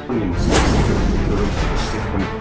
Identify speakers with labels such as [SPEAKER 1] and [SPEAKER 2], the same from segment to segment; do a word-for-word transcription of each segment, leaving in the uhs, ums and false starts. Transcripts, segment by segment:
[SPEAKER 1] 本人もすごく積極的に協力してここに。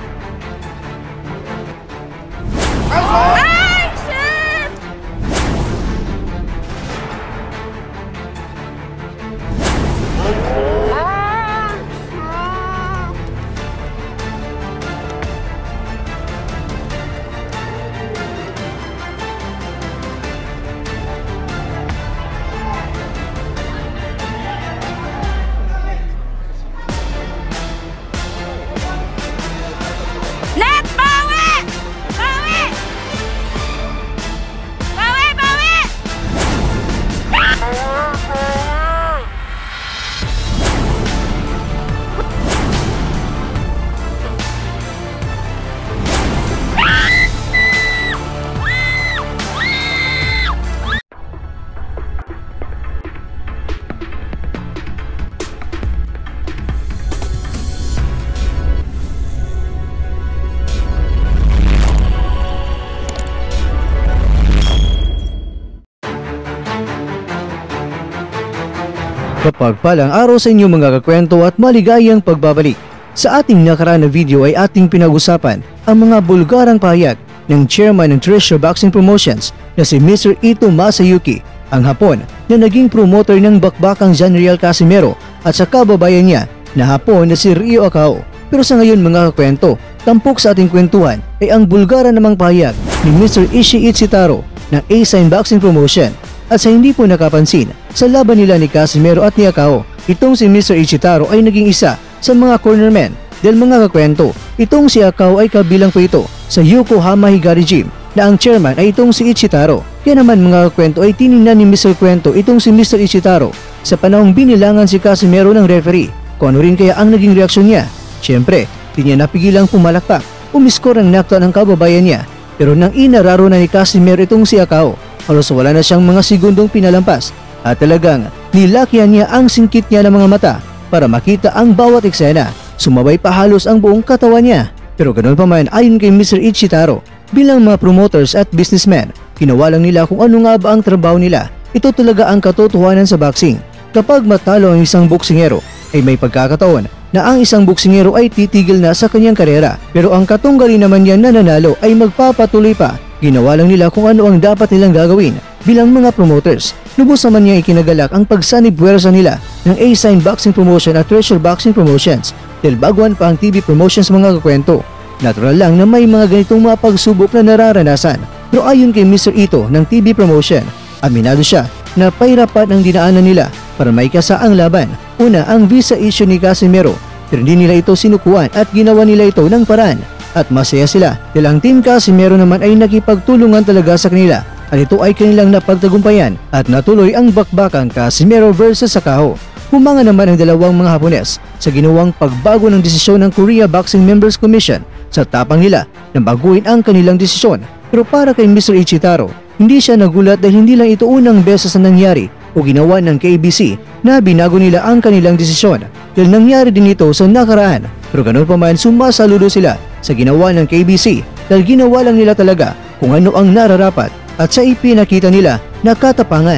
[SPEAKER 2] Kapagpalang araw sa inyo mga kakwento at maligayang pagbabalik. Sa ating nakaraan na video ay ating pinag-usapan ang mga bulgarang pahayag ng chairman ng Treasure Boxing Promotions na si Mister Ito Masayuki, ang Hapon na naging promoter ng bakbakang Janriel Casimero at sa kababayan niya na Hapon na si Ryo Akao. Pero sa ngayon mga kakwento, tampok sa ating kwentuhan ay ang bulgara namang pahayag ni Mister Ishii Itsitaro ng A-Sign Boxing Promotion. At sa hindi po nakapansin, sa laban nila ni Casimero at ni Akao, itong si Mister Itsitaro ay naging isa sa mga cornermen. Dahil mga kakwento, itong si Akao ay kabilang po ito sa Yokohama Higari Gym na ang chairman ay itong si Itsitaro. Kaya naman mga kakwento ay tiningnan ni Mister Kwento itong si Mister Itsitaro sa panahong binilangan si Casimero ng referee. Kung ano rin kaya ang naging reaksyon niya? Siyempre, di niya napigilang pumalakpak, umiskor ang knockdown ng kababayan niya. Pero nang inararo na ni Casimero itong si Akao, halos wala na siyang mga segundong pinalampas at talagang nilakyan niya ang singkit niya ng mga mata para makita ang bawat eksena. Sumabay pa halos ang buong katawan niya. Pero ganoon pa man, ayon kay Mister Itsitaro, bilang mga promoters at businessmen, ginawa lang nila kung ano nga ba ang trabaho nila. Ito talaga ang katotohanan sa boxing. Kapag matalo ang isang boksingero, ay may pagkakataon na ang isang boksingero ay titigil na sa kanyang karera. Pero ang katunggali naman yan na nanalo ay magpapatuloy pa. Ginawa lang nila kung ano ang dapat nilang gagawin bilang mga promoters. Lubos naman niya ikinagalak ang pagsanib puwersa nila ng A-Sign Boxing Promotion at Treasure Boxing Promotions dahil baguhan pa ang T V promotions mga kakwento. Natural lang na may mga ganitong mga pagsubok na nararanasan. Pero ayon kay Mister Ito ng T V Promotion, aminado siya na pahirapan ang dinaanan nila para maikasa ang laban. Una, ang visa issue ni Casimero, pero hindi nila ito sinukuan at ginawa nila ito ng paraan. At masaya sila dahil ang Team Casimero naman ay nakipagtulungan talaga sa kanila at ito ay kanilang napagtagumpayan at natuloy ang bakbakang Casimero versus Akao. Humanga naman ang dalawang mga Hapones sa ginawang pagbago ng desisyon ng Korea Boxing Members Commission sa tapang nila na baguhin ang kanilang desisyon. Pero para kay Mister Itsitaro, hindi siya nagulat dahil hindi lang ito unang beses na nangyari o ginawa ng K B C na binago nila ang kanilang desisyon dahil nangyari din ito sa nakaraan. Pero ganoon pa man, sumasaludo sila sa ginawa ng K B C dahil ginawa lang nila talaga kung ano ang nararapat at sa ipinakita nila na katapangan.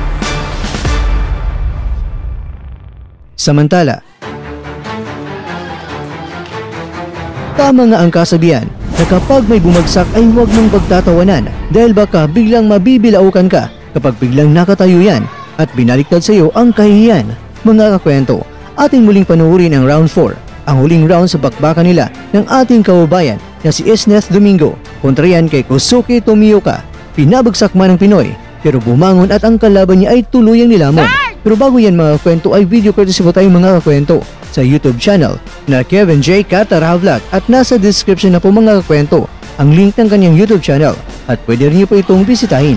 [SPEAKER 2] Samantala, tama nga ang kasabihan na kapag may bumagsak ay huwag mong pagtatawanan dahil baka biglang mabibilaukan ka kapag biglang nakatayo yan at binaliktad sa iyo ang kahihiyan. Mga kakwento, ating muling panuorin ang round four. Ang huling round sa bakbakan nila ng ating kababayan na si Esneth Domingo kontra yan kay Kosuke Tomioka. Pinabagsak man ng Pinoy pero bumangon at ang kalaban niya ay tuluyang nilamon. Pero bago yan mga kwento ay video courtesy po tayo mga kwento sa YouTube channel na Kevin J. Katara Vlog at nasa description na po mga kwento ang link ng kanyang YouTube channel at pwede rin niyo po itong bisitahin.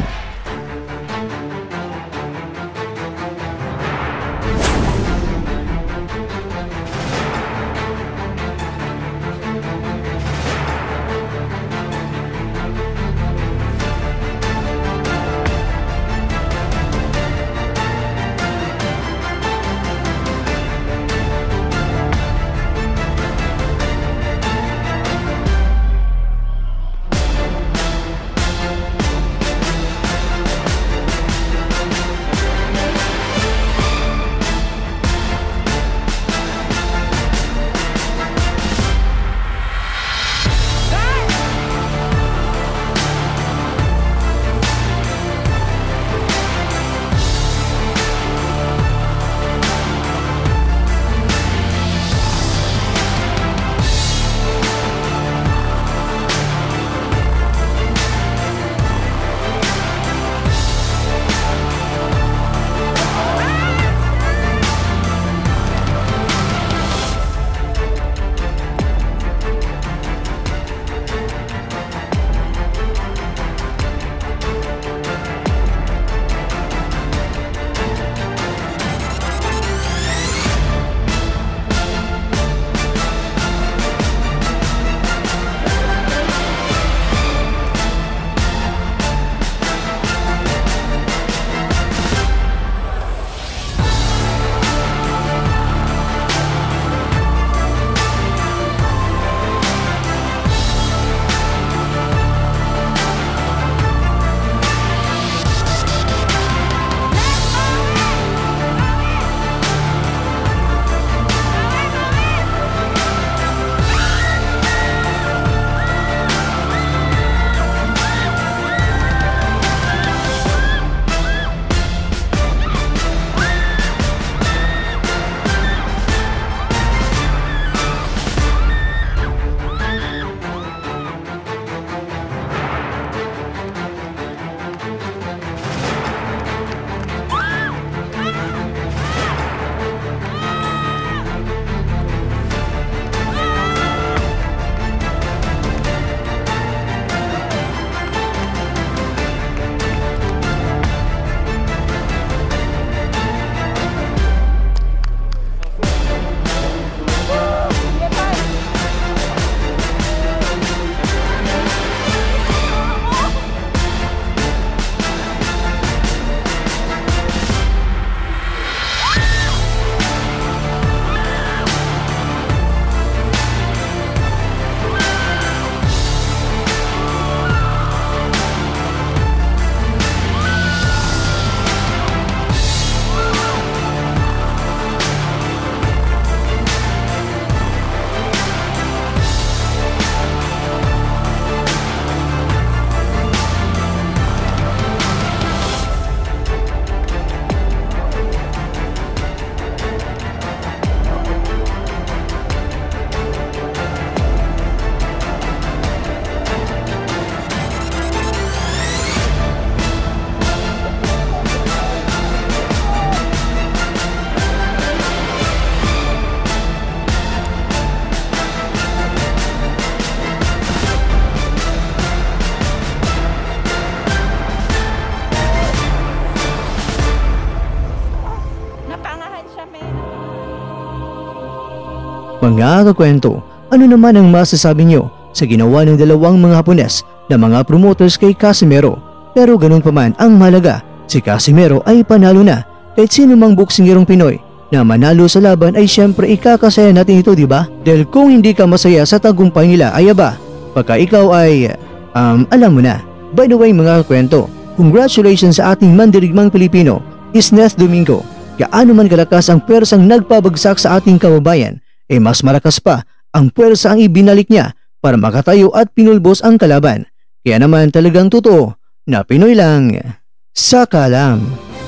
[SPEAKER 2] Mga kakwento, ano naman ang masasabi nyo sa ginawa ng dalawang mga Hapones na mga promoters kay Casimero? Pero ganun pa man, ang mahalaga, si Casimero ay panalo na. Kahit sino mang boksingerong Pinoy na manalo sa laban ay syempre ikakasaya natin ito, di ba? Dahil kung hindi ka masaya sa tagumpay nila ay aba, pagka ikaw ay, um, alam mo na. By the way mga kakwento, congratulations sa ating mandirigmang Pilipino, Isneth Domingo. Gaano man kalakas ang pwersang nagpabagsak sa ating kababayan, eh mas malakas pa ang pwersa ang ibinalik niya para makatayo at pinulbos ang kalaban. Kaya naman talagang totoo na Pinoy lang sa kalam.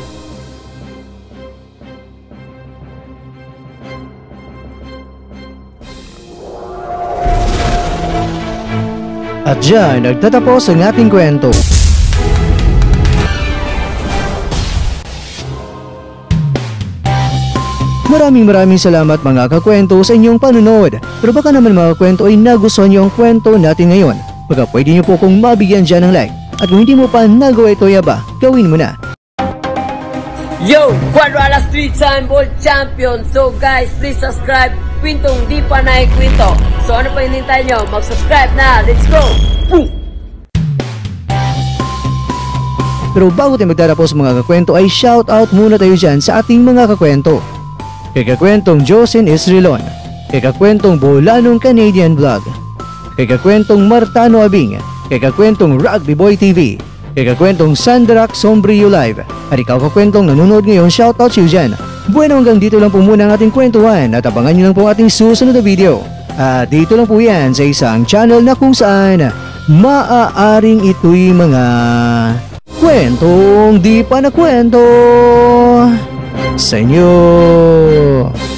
[SPEAKER 2] At dyan nagtatapos ang ating kwento. Maraming maraming salamat mga kakwento sa inyong panunood. Pero baka naman mga kwento ay nagustuhan niyo ang kwento natin ngayon. Baka pwede niyo po kong mabigyan dyan ng like. At kung hindi mo pa nagawa ito yaba, gawin mo na.
[SPEAKER 3] Yo! Cuadro Alas three time world champion! So guys, please subscribe. Kwintong di pa naikwento. So ano pa hinintay nyo? Mag-subscribe na! Let's go! Boom!
[SPEAKER 2] Pero bago tayo magtatapos mga kakwento ay shoutout muna tayo dyan sa ating mga kakwento. Kay kakwentong Josen Isrilon, kay kakwentong Bolanong Canadian Vlog, kay kakwentong Martano Abing, kay kakwentong Rugby Boy T V, kay kakwentong Sandrak Sombrio Live, at ikaw kakwentong nanonood ngayon, shoutout siyo dyan. Bueno, hanggang dito lang po muna ang ating kwentuhan at abangan nyo lang po ating susunod na video. At dito lang po yan sa isang channel na kung saan maaaring ito'y mga kwentong di pa na kwento sa inyo.